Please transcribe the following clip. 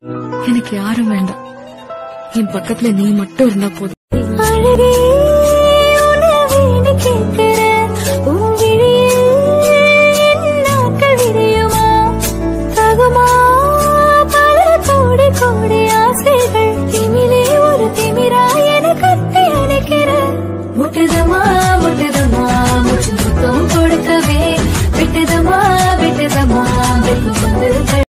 எனக்கு யாரும் வேண்டாம், என் பக்கத்துல நீ மட்டும் இருந்தா போதும்.